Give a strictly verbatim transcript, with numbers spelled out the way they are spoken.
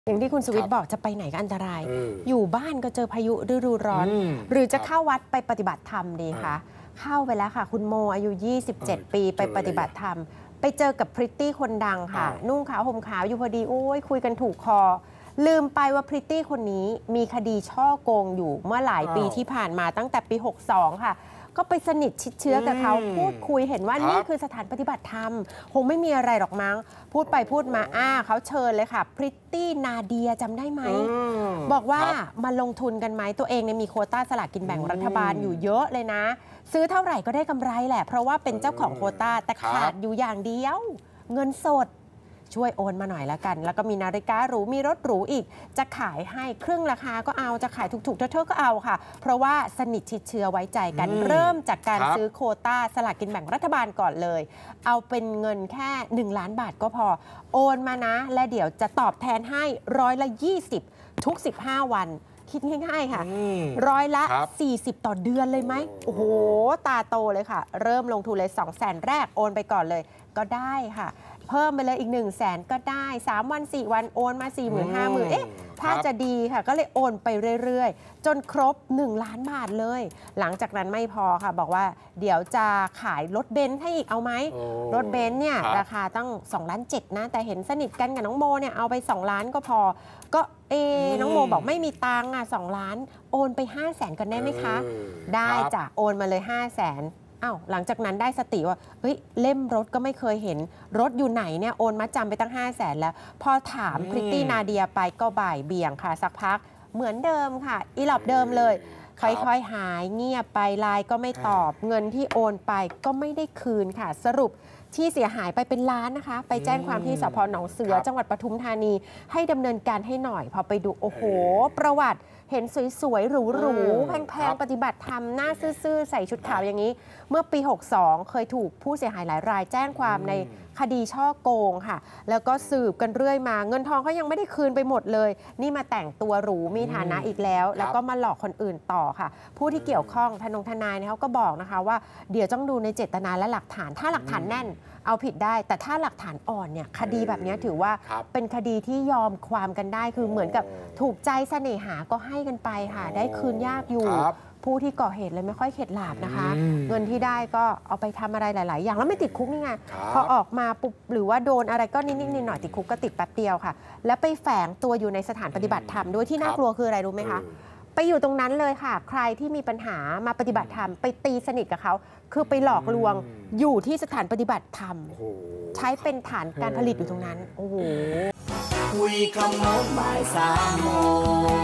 อย่างที่คุณสวิทย์บอกจะไปไหนก็อันตราย อยู่บ้านก็เจอพายุฤดูร้อน หรือจะเข้าวัดไปปฏิบัติธรรมดีคะเข้าไปแล้วค่ะคุณโมอายุ ยี่สิบเจ็ด ปีไปปฏิบัติธรรมไปเจอกับพริตตี้คนดังค่ะนุ่งขาวห่มขาวอยู่พอดีโอ้ยคุยกันถูกคอลืมไปว่าพริตตี้คนนี้มีคดีช่อโกงอยู่เมื่อหลายปีที่ผ่านมาตั้งแต่ปีหกสองค่ะก็ไปสนิทชิดเชื้อกับเขาพูดคุยเห็นว่านี่คือสถานปฏิบัติธรรมคงไม่มีอะไรหรอกมั้งพูดไปพูดมาอ้าเขาเชิญเลยค่ะพริตตี้นาเดียจำได้ไหมบอกว่ามาลงทุนกันไหมตัวเองเนี่ยมีโควต้าสลากกินแบ่งรัฐบาลอยู่เยอะเลยนะซื้อเท่าไหร่ก็ได้กำไรแหละเพราะว่าเป็นเจ้าของโควต้าแต่ขาดอยู่อย่างเดียวเงินสดช่วยโอนมาหน่อยละกันแล้วก็มีนาฬิกาหรูมีรถหรูอีกจะขายให้ครึ่งราคาก็เอาจะขายถูกๆเท่าๆก็เอาค่ะเพราะว่าสนิทชิดเชื้อไว้ใจกันเริ่มจากการซื้อโควต้าสลากกินแบ่งรัฐบาลก่อนเลยเอาเป็นเงินแค่หนึ่งล้านบาทก็พอโอนมานะและเดี๋ยวจะตอบแทนให้ร้อยละยี่สิบทุกสิบห้าวันคิดง่ายๆค่ะร้อยละสี่สิบต่อเดือนเลยไหมโอ้โหตาโตเลยค่ะเริ่มลงทุนเลย สองแสน แรกโอนไปก่อนเลยก็ได้ค่ะเพิ่มไปเลยอีก หนึ่งแสน ก็ได้สามวันสี่วันโอนมา สี่หมื่น ห้าหมื่น เอ๊ะถ้าจะดีค่ะก็เลยโอนไปเรื่อยๆจนครบหนึ่งล้านบาทเลยหลังจากนั้นไม่พอค่ะบอกว่าเดี๋ยวจะขายรถเบนซ์ให้อีกเอาไหมรถเบนซ์เนี่ยราคาตั้งสองล้านเจ็ดนะแต่เห็นสนิทกันกับน้องโมเนี่ยเอาไปสองล้านก็พอก็เอน้องโมบอกไม่มีตังค์อ่ะสองล้านโอนไปห้าแสนกันได้ไหมคะได้จ้ะโอนมาเลยห้าแสนอ้าวหลังจากนั้นได้สติว่าเฮ้ยเล่มรถก็ไม่เคยเห็นรถอยู่ไหนเนี่ยโอนมาจำไปตั้งห้าแสนแล้วพอถามพริตตี้นาเดียไปก็บ่ายเบี่ยงค่ะสักพักเหมือนเดิมค่ะอีหลอบเดิมเลยค่อยๆหายเงียบไปไลน์ก็ไม่ตอบเงินที่โอนไปก็ไม่ได้คืนค่ะสรุปที่เสียหายไปเป็นล้านนะคะไปแจ้งความที่สภ.หนองเสือจังหวัดปทุมธานีให้ดำเนินการให้หน่อยพอไปดูโอ้โหประวัติเห็นสวยๆหรูๆแพงๆปฏิบัติธรรมหน้าซื่อๆใส่ชุดขาวอย่างนี้เมื่อปีหกสองเคยถูกผู้เสียหายหลายรายแจ้งความในคดีช่อโกงค่ะแล้วก็สืบกันเรื่อยมาเงินทองเขายังไม่ได้คืนไปหมดเลยนี่มาแต่งตัวหรูมีฐานะอีกแล้วแล้วก็มาหลอกคนอื่นต่อค่ะผู้ที่เกี่ยวข้องทนงทนายเขาก็บอกนะคะว่าเดี๋ยวต้องดูในเจตนาและหลักฐานถ้าหลักฐานแน่นเอาผิดได้แต่ถ้าหลักฐานอ่อนเนี่ยคดีแบบนี้ถือว่าเป็นคดีที่ยอมความกันได้คือเหมือนกับถูกใจเสน่หาก็ให้กันไปค่ะได้คืนยากอยู่ผู้ที่ก่อเหตุเลยไม่ค่อยเข็ดหลาบนะคะเงินที่ได้ก็เอาไปทำอะไรหลายๆอย่างแล้วไม่ติดคุกนี่ไงพอออกมาปุ๊บหรือว่าโดนอะไรก็นิดๆหน่อยๆติดคุกก็ติดแป๊บเดียวค่ะแล้วไปแฝงตัวอยู่ในสถานปฏิบัติธรรมด้วยที่น่ากลัวคืออะไรรู้ไหมคะไปอยู่ตรงนั้นเลยค่ะใครที่มีปัญหามาปฏิบัติธรรมไปตีสนิทกับเขาคือไปหลอกลวงอยู่ที่สถานปฏิบัติธรรมใช้เป็นฐานการผลิตอยู่ตรงนั้นโอ้โหคุยคำโน้นบ่ายสามโมง